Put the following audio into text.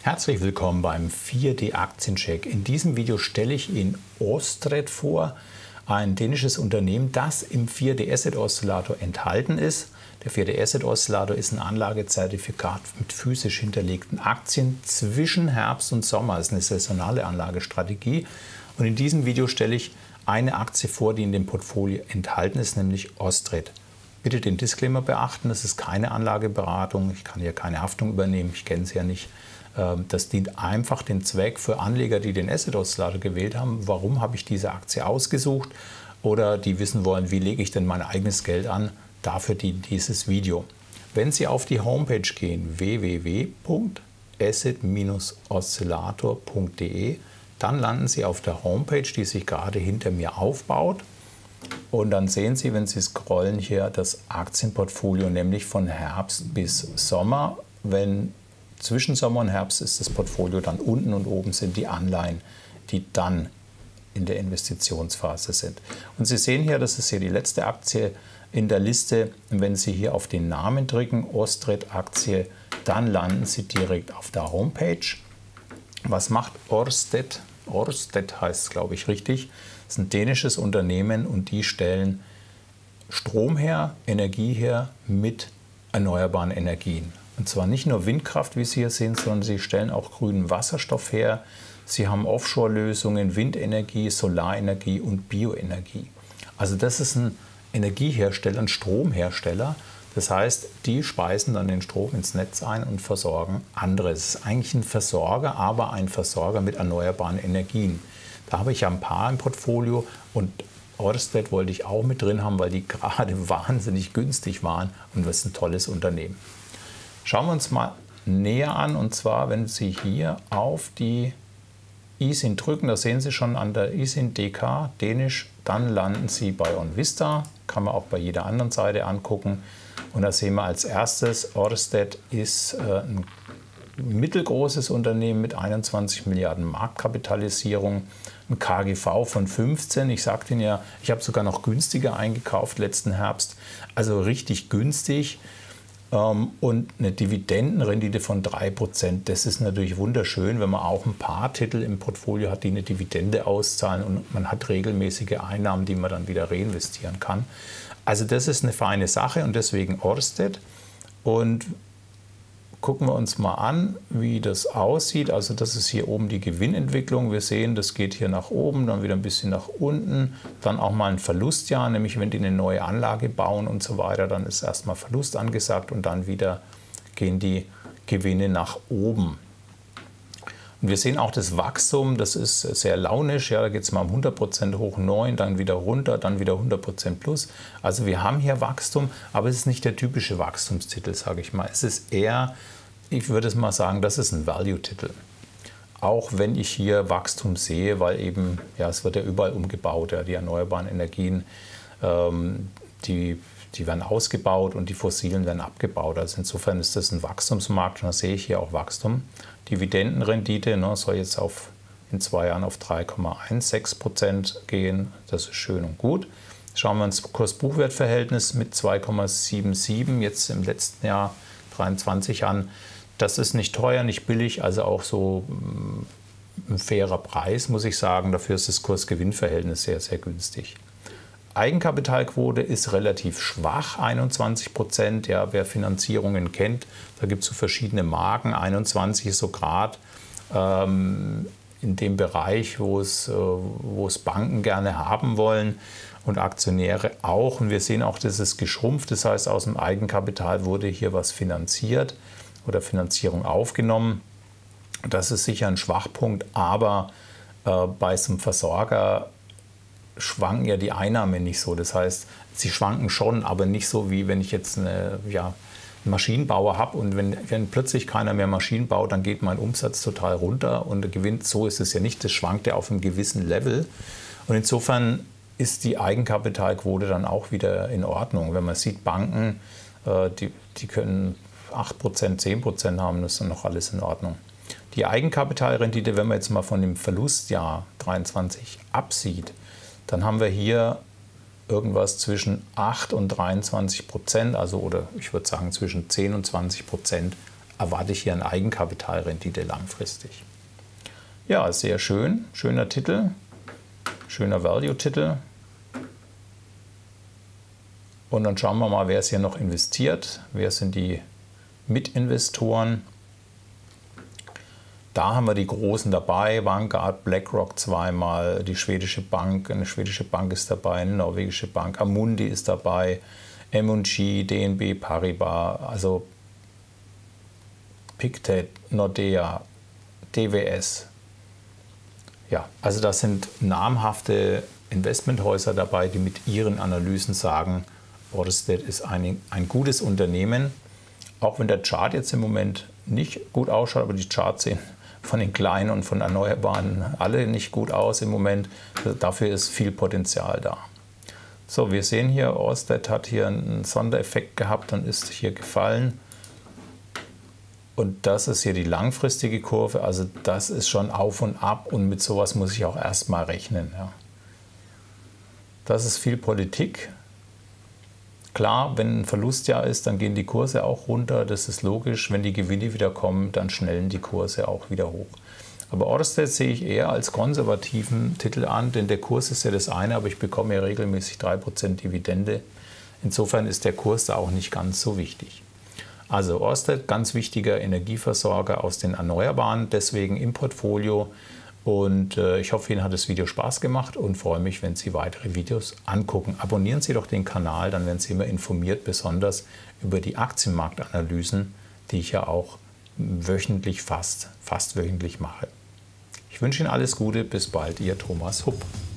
Herzlich willkommen beim 4D Aktiencheck. In diesem Video stelle ich Ihnen Ørsted vor, ein dänisches Unternehmen, das im 4D Asset Oszillator enthalten ist. Der 4D Asset Oszillator ist ein Anlagezertifikat mit physisch hinterlegten Aktien zwischen Herbst und Sommer. Das ist eine saisonale Anlagestrategie. Und in diesem Video stelle ich eine Aktie vor, die in dem Portfolio enthalten ist, nämlich Ørsted. Bitte den Disclaimer beachten, das ist keine Anlageberatung, ich kann hier keine Haftung übernehmen, ich kenne es ja nicht. Das dient einfach dem Zweck für Anleger, die den Asset Oszillator gewählt haben. Warum habe ich diese Aktie ausgesucht? Oder die wissen wollen, wie lege ich denn mein eigenes Geld an? Dafür dient dieses Video. Wenn Sie auf die Homepage gehen, www.asset-oszillator.de, dann landen Sie auf der Homepage, die sich gerade hinter mir aufbaut. Und dann sehen Sie, wenn Sie scrollen, hier das Aktienportfolio, nämlich von Herbst bis Sommer. Wenn zwischen Sommer und Herbst ist das Portfolio dann unten und oben sind die Anleihen, die dann in der Investitionsphase sind. Und Sie sehen hier, das ist hier die letzte Aktie in der Liste. Und wenn Sie hier auf den Namen drücken, Ørsted-Aktie, dann landen Sie direkt auf der Homepage. Was macht Ørsted? Ørsted heißt es, glaube ich, richtig. Das ist ein dänisches Unternehmen und die stellen Strom her, Energie her mit erneuerbaren Energien. Und zwar nicht nur Windkraft, wie Sie hier sehen, sondern sie stellen auch grünen Wasserstoff her. Sie haben Offshore-Lösungen, Windenergie, Solarenergie und Bioenergie. Also das ist ein Energiehersteller, ein Stromhersteller. Das heißt, die speisen dann den Strom ins Netz ein und versorgen andere. Es ist eigentlich ein Versorger, aber ein Versorger mit erneuerbaren Energien. Da habe ich ja ein paar im Portfolio und Ørsted wollte ich auch mit drin haben, weil die gerade wahnsinnig günstig waren und das ist ein tolles Unternehmen. Schauen wir uns mal näher an, und zwar, wenn Sie hier auf die ISIN drücken, da sehen Sie schon an der ISIN DK, dänisch, dann landen Sie bei OnVista, kann man auch bei jeder anderen Seite angucken. Und da sehen wir als erstes, Ørsted ist ein mittelgroßes Unternehmen mit 21 Milliarden Marktkapitalisierung, ein KGV von 15. Ich sagte Ihnen ja, ich habe sogar noch günstiger eingekauft letzten Herbst, also richtig günstig. Und eine Dividendenrendite von 3%. Das ist natürlich wunderschön, wenn man auch ein paar Titel im Portfolio hat, die eine Dividende auszahlen und man hat regelmäßige Einnahmen, die man dann wieder reinvestieren kann. Also das ist eine feine Sache und deswegen Ørsted. Und gucken wir uns mal an, wie das aussieht. Also das ist hier oben die Gewinnentwicklung. Wir sehen, das geht hier nach oben, dann wieder ein bisschen nach unten. Dann auch mal ein Verlustjahr, nämlich wenn die eine neue Anlage bauen und so weiter, dann ist erstmal Verlust angesagt und dann wieder gehen die Gewinne nach oben. Und wir sehen auch das Wachstum, das ist sehr launisch. Ja, da geht es mal um 100% hoch 9, dann wieder runter, dann wieder 100% plus. Also wir haben hier Wachstum, aber es ist nicht der typische Wachstumstitel, sage ich mal. Es ist eher, ich würde es mal sagen, das ist ein Value-Titel. Auch wenn ich hier Wachstum sehe, weil eben, ja, es wird ja überall umgebaut, ja, die erneuerbaren Energien, die werden ausgebaut und die fossilen werden abgebaut. Also insofern ist das ein Wachstumsmarkt und da sehe ich hier auch Wachstum. Dividendenrendite soll jetzt in 2 Jahren auf 3,16% gehen. Das ist schön und gut. Schauen wir uns das Kurs-Buchwert-Verhältnis mit 2,77 jetzt im letzten Jahr 23 an. Das ist nicht teuer, nicht billig, also auch so ein fairer Preis, muss ich sagen. Dafür ist das Kurs-Gewinn-Verhältnis sehr, sehr günstig. Eigenkapitalquote ist relativ schwach, 21%. Ja, wer Finanzierungen kennt, da gibt es so verschiedene Marken. 21 ist so gerade in dem Bereich, wo es Banken gerne haben wollen und Aktionäre auch. Und wir sehen auch, das ist geschrumpft. Das heißt, aus dem Eigenkapital wurde hier was finanziert oder Finanzierung aufgenommen. Das ist sicher ein Schwachpunkt, aber bei so einem Versorger schwanken ja die Einnahmen nicht so. Das heißt, sie schwanken schon, aber nicht so, wie wenn ich jetzt einen Maschinenbauer habe und wenn plötzlich keiner mehr Maschinen baut, dann geht mein Umsatz total runter und der gewinnt. So ist es ja nicht. Das schwankt ja auf einem gewissen Level. Und insofern ist die Eigenkapitalquote dann auch wieder in Ordnung. Wenn man sieht, Banken, die können 8%, 10% haben, das ist dann noch alles in Ordnung. Die Eigenkapitalrendite, wenn man jetzt mal von dem Verlustjahr 23 absieht, dann haben wir hier irgendwas zwischen 8 und 23%, also oder ich würde sagen zwischen 10 und 20% erwarte ich hier eine Eigenkapitalrendite langfristig. Ja, sehr schön, schöner Titel, schöner Value-Titel. Und dann schauen wir mal, wer ist hier noch investiert, wer sind die Mitinvestoren. Da haben wir die Großen dabei, Vanguard, BlackRock zweimal, die schwedische Bank, eine schwedische Bank ist dabei, eine norwegische Bank, Amundi ist dabei, M&G, DNB Paribas, also Pictet, Nordea, DWS. Ja, also das sind namhafte Investmenthäuser dabei, die mit ihren Analysen sagen, Ørsted ist ein gutes Unternehmen. Auch wenn der Chart jetzt im Moment nicht gut ausschaut, aber die Charts sehen von den Kleinen und von Erneuerbaren alle nicht gut aus im Moment. Dafür ist viel Potenzial da. So, wir sehen hier, Ørsted hat hier einen Sondereffekt gehabt und ist hier gefallen. Und das ist hier die langfristige Kurve, also das ist schon auf und ab und mit sowas muss ich auch erstmal rechnen. Ja. Das ist viel Politik. Klar, wenn ein Verlustjahr ist, dann gehen die Kurse auch runter, das ist logisch. Wenn die Gewinne wieder kommen, dann schnellen die Kurse auch wieder hoch. Aber Ørsted sehe ich eher als konservativen Titel an, denn der Kurs ist ja das eine, aber ich bekomme ja regelmäßig 3% Dividende. Insofern ist der Kurs da auch nicht ganz so wichtig. Also Ørsted, ganz wichtiger Energieversorger aus den Erneuerbaren, deswegen im Portfolio. Und ich hoffe, Ihnen hat das Video Spaß gemacht und freue mich, wenn Sie weitere Videos angucken. Abonnieren Sie doch den Kanal, dann werden Sie immer informiert, besonders über die Aktienmarktanalysen, die ich ja auch wöchentlich, fast wöchentlich mache. Ich wünsche Ihnen alles Gute, bis bald, Ihr Thomas Hupp.